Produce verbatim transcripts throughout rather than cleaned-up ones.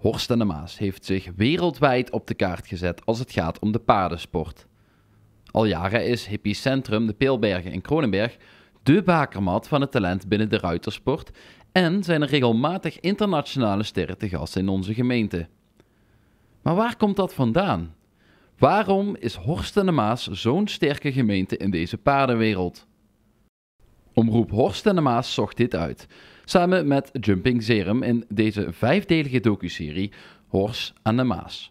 Horst en de Maas heeft zich wereldwijd op de kaart gezet als het gaat om de paardensport. Al jaren is Hippie-Centrum de Peelbergen in Kronenberg de bakermat van het talent binnen de ruitersport en zijn er regelmatig internationale sterren te gast in onze gemeente. Maar waar komt dat vandaan? Waarom is Horst en de Maas zo'n sterke gemeente in deze paardenwereld? Omroep Horst en de Maas zocht dit uit, samen met Jumping Serum in deze vijfdelige docuserie Horst en de Maas.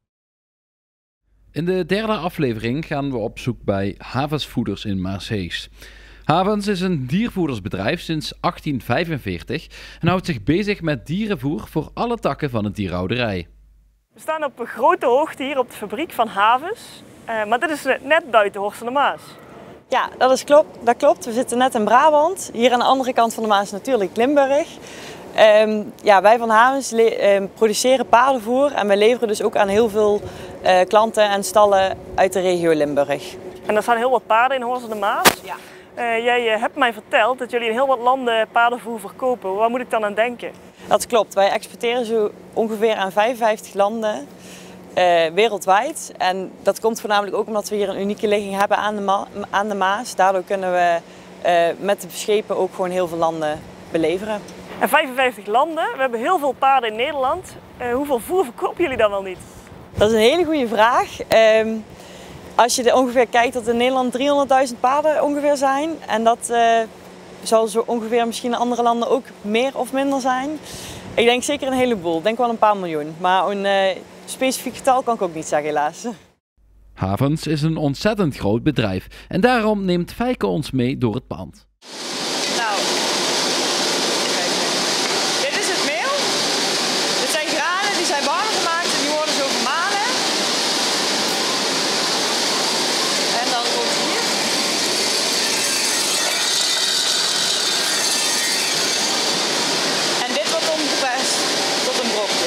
In de derde aflevering gaan we op zoek bij Havens Voeders in Maashees. Havens is een diervoedersbedrijf sinds achttien vijfenveertig en houdt zich bezig met dierenvoer voor alle takken van het dierhouderij. We staan op een grote hoogte hier op de fabriek van Havens, uh, maar dit is net buiten Horst en de Maas. Ja, dat, is klopt, dat klopt. We zitten net in Brabant. Hier aan de andere kant van de Maas natuurlijk Limburg. Um, ja, wij van Havens um, produceren paardenvoer en wij leveren dus ook aan heel veel uh, klanten en stallen uit de regio Limburg. En er staan heel wat paarden in Horst en de Maas. Ja. Uh, jij uh, hebt mij verteld dat jullie in heel wat landen paardenvoer verkopen. Waar moet ik dan aan denken? Dat klopt. Wij exporteren zo ongeveer aan vijfenvijftig landen uh, wereldwijd. En dat komt voornamelijk ook omdat we hier een unieke ligging hebben aan de, Ma aan de Maas. Daardoor kunnen we uh, met de schepen ook gewoon heel veel landen beleveren. En vijfenvijftig landen, we hebben heel veel paarden in Nederland. Uh, hoeveel voer verkopen jullie dan wel niet? Dat is een hele goede vraag. Um, als je er ongeveer kijkt dat in Nederland driehonderdduizend paarden ongeveer zijn. En dat uh, zal zo ongeveer misschien in andere landen ook meer of minder zijn. Ik denk zeker een heleboel. Ik denk wel een paar miljoen. Maar een uh, specifiek getal kan ik ook niet zeggen helaas. Havens is een ontzettend groot bedrijf en daarom neemt Fijke ons mee door het pand. Nou, dit is het meel. Dit zijn granen, die zijn warm gemaakt en die worden zo gemalen. En dan wordt hier. En dit wordt omgeperst tot een brokje.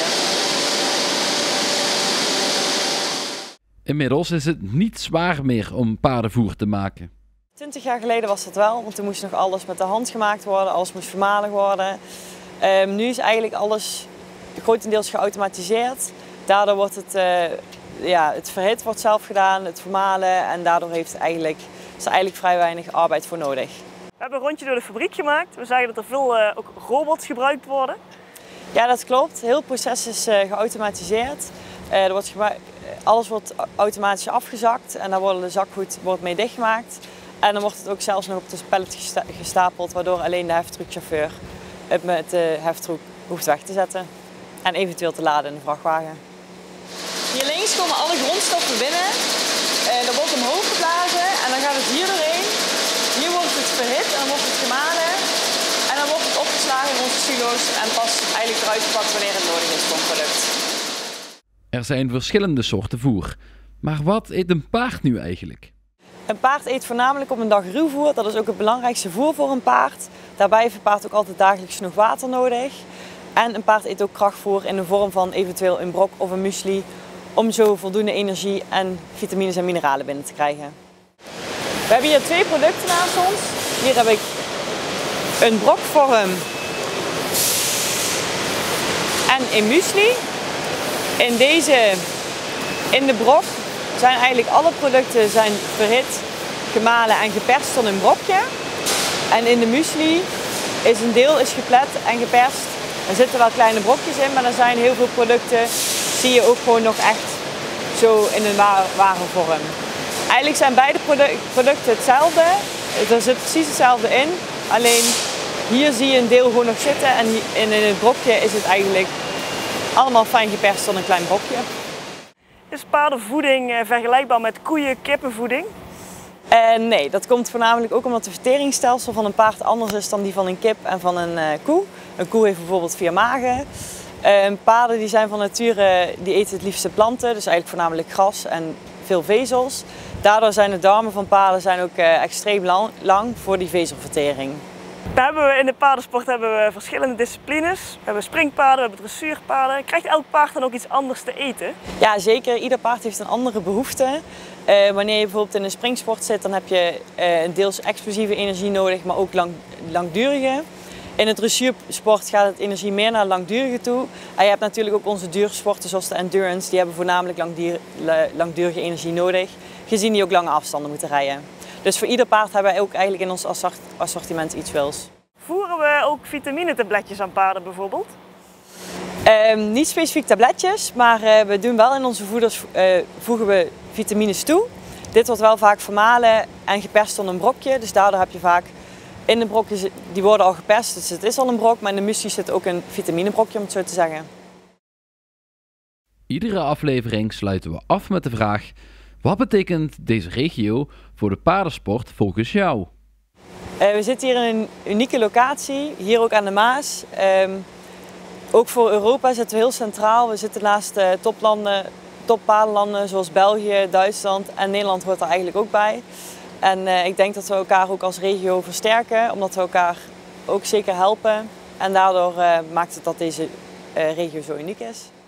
Inmiddels is het niet zwaar meer om paardenvoer te maken. Twintig jaar geleden was dat wel, want toen moest nog alles met de hand gemaakt worden, alles moest vermalen worden. Um, nu is eigenlijk alles grotendeels geautomatiseerd. Daardoor wordt het, uh, ja, het verhit wordt zelf gedaan, het vermalen en daardoor heeft het eigenlijk, is er eigenlijk vrij weinig arbeid voor nodig. We hebben een rondje door de fabriek gemaakt. We zagen dat er veel uh, ook robots gebruikt worden. Ja, dat klopt. Heel het proces is uh, geautomatiseerd. Uh, er wordt alles wordt automatisch afgezakt en daar wordt de zakgoed wordt mee dichtgemaakt. En dan wordt het ook zelfs nog op de pallet gestapeld, waardoor alleen de heftruckchauffeur het met de heftruck hoeft weg te zetten. En eventueel te laden in de vrachtwagen. Hier links komen alle grondstoffen binnen. Uh, dat wordt omhoog geblazen en dan gaat het hier doorheen. Hier wordt het verhit en dan wordt het gemalen. En dan wordt het opgeslagen in onze silo's en pas eigenlijk eruit gepakt wanneer het nodig is voor het product. Er zijn verschillende soorten voer. Maar wat eet een paard nu eigenlijk? Een paard eet voornamelijk op een dag ruwvoer. Dat is ook het belangrijkste voer voor een paard. Daarbij heeft een paard ook altijd dagelijks genoeg water nodig. En een paard eet ook krachtvoer in de vorm van eventueel een brok of een muesli. Om zo voldoende energie en vitamines en mineralen binnen te krijgen. We hebben hier twee producten naast ons. Hier heb ik een brokvorm en een muesli. In deze, in de brok zijn eigenlijk alle producten zijn verhit, gemalen en geperst tot een brokje. En in de muesli is een deel is geplet en geperst. Er zitten wel kleine brokjes in, maar er zijn heel veel producten, zie je ook gewoon nog echt zo in een ware vorm. Eigenlijk zijn beide producten hetzelfde. Er zit precies hetzelfde in. Alleen hier zie je een deel gewoon nog zitten en in het brokje is het eigenlijk allemaal fijn geperst tot een klein brokje. Is paardenvoeding vergelijkbaar met koeien-kippenvoeding? Uh, nee, dat komt voornamelijk ook omdat het verteringsstelsel van een paard anders is dan die van een kip en van een uh, koe. Een koe heeft bijvoorbeeld vier magen. Uh, paarden die zijn van nature, die eten het liefste planten, dus eigenlijk voornamelijk gras en veel vezels. Daardoor zijn de darmen van paarden zijn ook uh, extreem lang, lang voor die vezelvertering. We hebben in de paardensport hebben we verschillende disciplines. We hebben springpaarden, we hebben dressuurpaarden. Krijgt elk paard dan ook iets anders te eten? Ja, zeker. Ieder paard heeft een andere behoefte. Uh, wanneer je bijvoorbeeld in een springsport zit, dan heb je uh, een deels explosieve energie nodig, maar ook lang, langdurige. In het dressuursport gaat het energie meer naar langdurige toe. En je hebt natuurlijk ook onze duursporten zoals de endurance, die hebben voornamelijk langduur, langdurige energie nodig, gezien die ook lange afstanden moeten rijden. Dus voor ieder paard hebben wij ook eigenlijk in ons assortiment iets wils. Voeren we ook vitaminetabletjes aan paarden bijvoorbeeld? Um, niet specifiek tabletjes, maar uh, we doen wel in onze voeders uh, voegen we vitamines toe. Dit wordt wel vaak vermalen en geperst tot een brokje, dus daardoor heb je vaak in de brokjes, die worden al geperst, dus het is al een brok, maar in de muesli zit ook een vitaminebrokje om het zo te zeggen. Iedere aflevering sluiten we af met de vraag: wat betekent deze regio voor de paardensport volgens jou? Uh, we zitten hier in een unieke locatie, hier ook aan de Maas. Um, ook voor Europa zitten we heel centraal. We zitten naast uh, toplanden, toppaardenlanden zoals België, Duitsland en Nederland hoort er eigenlijk ook bij. En uh, ik denk dat we elkaar ook als regio versterken, omdat we elkaar ook zeker helpen. En daardoor uh, maakt het dat deze uh, regio zo uniek is.